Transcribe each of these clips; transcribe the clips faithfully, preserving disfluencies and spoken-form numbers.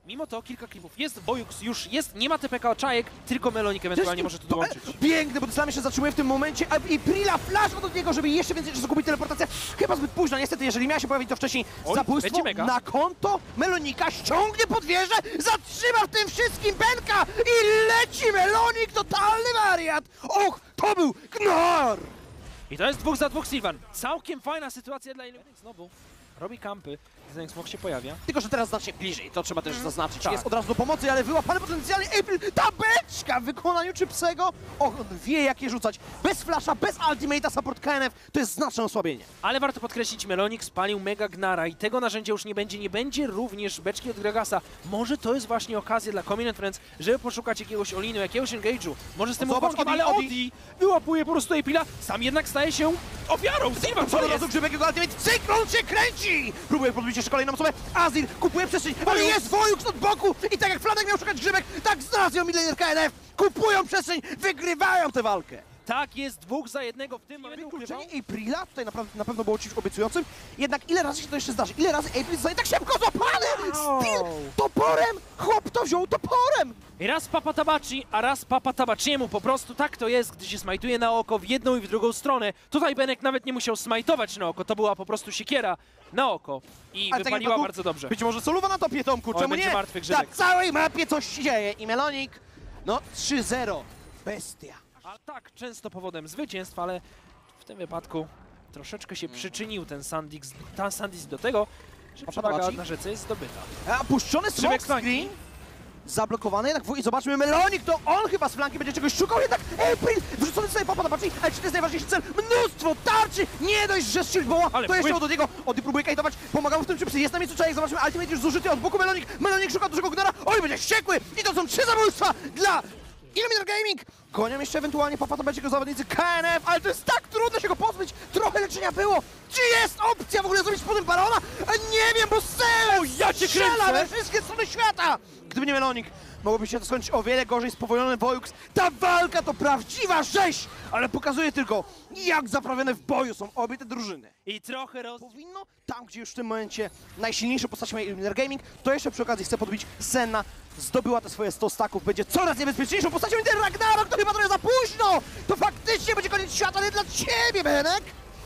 Mimo to kilka klipów jest, Wojux już jest, nie ma T P K Czajek, tylko Melonik ewentualnie może tu dołączyć. Piękny, bo Slam się zatrzymuje w tym momencie a, i Prila flash od niego, żeby jeszcze więcej czasu kupić teleportację. Chyba zbyt późno, niestety, jeżeli miała się pojawić to wcześniej. Oj, zabójstwo na konto Melonika, ściągnie pod wieżę, zatrzyma w tym wszystkim Benka i leci Melonik, totalny wariat. Och, to był Gnar! I to jest dwóch za dwóch Sylvan. Całkiem fajna sytuacja dla Illuminati. Znowu robi kampy, Zenix Smok się pojawia. Tylko, że teraz znacznie bliżej, to trzeba też Mm, zaznaczyć. tak. Jest od razu do pomocy, ale wyłapany potencjalnie April. Ta beczka w wykonaniu Chipsego. Och, on wie jak je rzucać. Bez flasha, bez ultimate'a support K N F to jest znaczne osłabienie. Ale warto podkreślić, Melonik spalił Mega Gnara i tego narzędzia już nie będzie. Nie będzie również beczki od Gragasa. Może to jest właśnie okazja dla Common Friends, żeby poszukać jakiegoś Olinu, jakiegoś engage'u. Może z tym Zobacz, uponkiem, Odi, ale Odi. Odi wyłapuje po prostu Apila. Sam jednak staje się ofiarą. Sylvan, Co co do jest? razu grzybek jego ultimate, cyklon się kręci! Próbuje podbić jeszcze kolejną osobę. Azir kupuje przestrzeń, ale jest Wojux od boku! I tak jak Flanek miał szukać grzybek, tak znalazł ją midlaner K N F. Kupują przestrzeń, wygrywają tę walkę. Tak, jest dwóch za jednego w tym momencie. Wykluczenie Aprila tutaj naprawdę, na pewno było czymś obiecującym. Jednak ile razy się to jeszcze zdarzy? Ile razy April zostaje tak szybko złapany? Steel toporem! Chłop to wziął toporem! I raz Papa Tabaci, a raz Papa Tabaciemu. Po prostu tak to jest, gdy się smajtuje na oko w jedną i w drugą stronę. Tutaj Benek nawet nie musiał smajtować na oko, to była po prostu siekiera na oko. I Ale tak wypaliła jak bardzo dobrze. Być może soluwa na topie, Tomku, Oj, czemu będzie nie? martwy Na grzybek. całej mapie coś się dzieje i Melonik, no trzy zero, bestia. A tak, często powodem zwycięstw, ale w tym wypadku troszeczkę się przyczynił ten Sandix, ta Sandix do tego, że przewaga Tabaci? na rzece jest zdobyta. A puszczony Grzybek smoke z flanki. screen, zablokowany jednak w... i zobaczmy Melonik, to on chyba z flanki będzie czegoś szukał, jednak April wrzucony sobie Papa Tabaci, ale czy to jest najważniejszy cel? Mnóstwo tarczy, nie dość, że Shield Boła, Ale to jeszcze wpływ. od niego, Odi próbuje kajtować, pomagał w tym Chipsy, jest na miejscu Czajek, zobaczmy ultimate już zużyty od boku Melonik, Melonik szuka dużego Gnara, oj będzie wściekły i to są trzy zabójstwa dla Illuminator Gaming! Gonią jeszcze ewentualnie Papa Tabaci go zawodnicy K N F, ale to jest tak trudno się go pozbyć, trochę leczenia było, czy jest opcja w ogóle zrobić potem Barona? A nie wiem, bo Sel ja cię strzela kręcę! we wszystkie strony świata! Gdyby nie Melonik, mogłoby się to skończyć o wiele gorzej, spowolniony Wojux. Ta walka to prawdziwa rzeź, ale pokazuje tylko, jak zaprawione w boju są obie te drużyny. I trochę roz... Powinno, tam gdzie już w tym momencie najsilniejszą postacią ma Illuminator Gaming, to jeszcze przy okazji chce podbić Senna. Zdobyła te swoje sto staków, będzie coraz niebezpieczniejszą postacią i ten Ragnarok to chyba trochę za późno! To faktycznie będzie koniec świata, ale dla ciebie, Benek!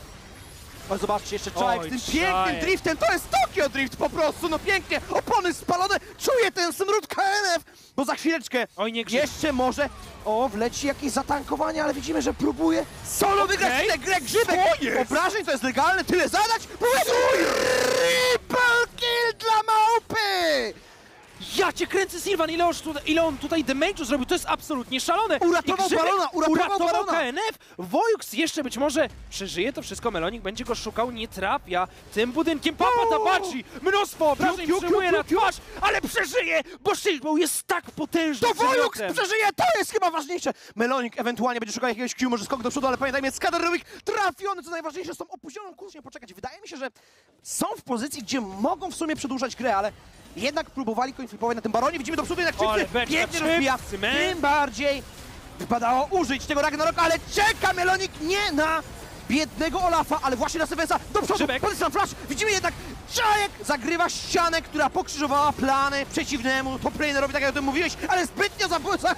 Ale zobaczcie, jeszcze Czajek Oj, z tym Czajek. pięknym driftem, to jest Tokyo Drift po prostu, no pięknie, opony spalone, czuję ten smród K N F, bo za chwileczkę Oj, nie grzyb. jeszcze może, o, wleci jakieś zatankowanie, ale widzimy, że próbuje solo Okej. wygrać tę grę Grzybek. Co jest? Obrażeń to jest legalne, tyle zadać, triple kill dla małpy! Ja cię kręcę, Sylvan, ile, on tutaj, ile on tutaj damage'u zrobił, to jest absolutnie szalone. Uratował I Grzybek Barona, uratował Barona. K N F, Wojux jeszcze być może przeżyje to wszystko, Melonik będzie go szukał, nie trafia tym budynkiem. Papa Tabaci, mnóstwo obrażeń Piu, piu, przyjmuje piu, na piu. twarz, ale przeżyje, bo Shieldbow jest tak potężny. To Wojux przedmiotem. przeżyje, to jest chyba ważniejsze. Melonik ewentualnie będzie szukał jakiegoś Q, może skok do przodu, ale pamiętajmy, jest Skader Rubik trafiony, co najważniejsze, z tą opóźnioną kursem poczekać. Wydaje mi się, że są w pozycji, gdzie mogą w sumie przedłużać grę, ale jednak próbowali coin flipować na tym Baronie. Widzimy do przodu, jednak O, ale Chipsy beczka, pięknie Chipsy, rozbija. man. Tym bardziej wypadało użyć tego Ragnaroka, ale czeka Melonik nie na biednego Olafa, ale właśnie na Sevensa. Do przodu, Grzybek. pozycja flash. Widzimy jednak, Czajek zagrywa ścianę, która pokrzyżowała plany przeciwnemu toplanerowi, tak jak o tym mówiłeś, ale zbytnio zabójca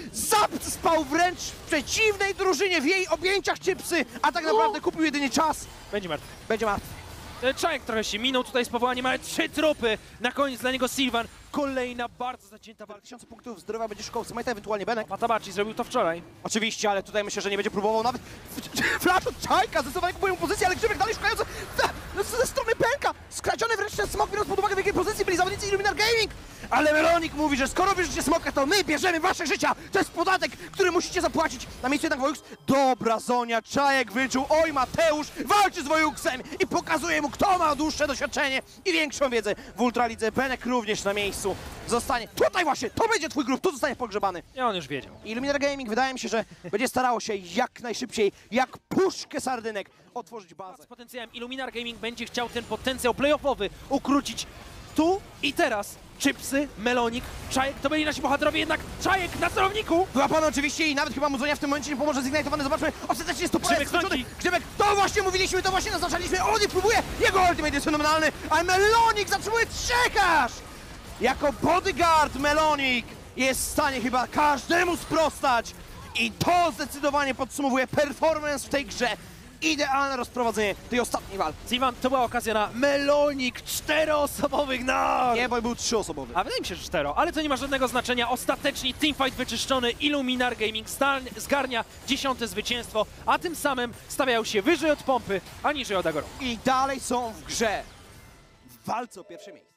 zaspał wręcz w przeciwnej drużynie, w jej objęciach Chipsy, a tak naprawdę kupił jedynie czas. Będzie martwy. Będzie martwy. Czajek trochę się minął tutaj z powołaniem, ale trzy trupy. Na koniec dla niego Sylvan. Kolejna bardzo zacięta walka. tysiące punktów zdrowia będzie szukał Smite'a, ewentualnie Benek. Patabaci zrobił to wczoraj. Oczywiście, ale tutaj myślę, że nie będzie próbował nawet flash od Czajka, zdecydowanie kupują pozycję, ale Grzybek dalej szukający no, ze strony Benka, skradziony wręcz ten smok, biorąc pod uwagę w jakiej pozycji byli zawodnicy Illuminator Gaming, ale Melonik mówi, że skoro bierzecie smoka, to my bierzemy wasze życia, to jest podatek, który musicie zapłacić. Na miejscu jednak Wojux, dobra zonia, Czajek wyczuł, oj Mateusz walczy z Wojuxem i pokazuje mu, kto ma dłuższe doświadczenie i większą wiedzę w Ultralidze. Benek również na miejscu zostanie, tutaj właśnie, to będzie twój grób, tu zostanie pogrzebany. I on już wiedział. Illuminator Gaming wydaje mi się, że będzie starało się jak najszybciej, jak puszkę sardynek, otworzyć bazę. Z potencjałem Illuminar Gaming będzie chciał ten potencjał playoffowy ukrócić tu i teraz. Chipsy, Melonik, Czajek, to byli nasi bohaterowie, jednak Czajek na celowniku! Wyłapano oczywiście i nawet chyba Muzonia w tym momencie nie pomoże, zignitowany, zobaczmy, ostatecznie jest to Grzybek skończony. flanki. Grzybek, to właśnie mówiliśmy, to właśnie naznaczaliśmy, on nie próbuje, jego ultimate jest fenomenalny, a Melonik zatrzymuje trzech aż! jako bodyguard Melonic jest w stanie chyba każdemu sprostać i to zdecydowanie podsumowuje performance w tej grze. Idealne rozprowadzenie tej ostatniej walki. Zivan, to była okazja na Melonic czteroosobowych nart! Nie, bo był trzyosobowy. A wydaje mi się, że cztero, ale to nie ma żadnego znaczenia. Ostatecznie teamfight wyczyszczony, Illuminar Gaming stal- zgarnia dziesiąte zwycięstwo, a tym samym stawiają się wyżej od Pompy, a niżej od Agoro. I dalej są w grze w walce o pierwsze miejsce.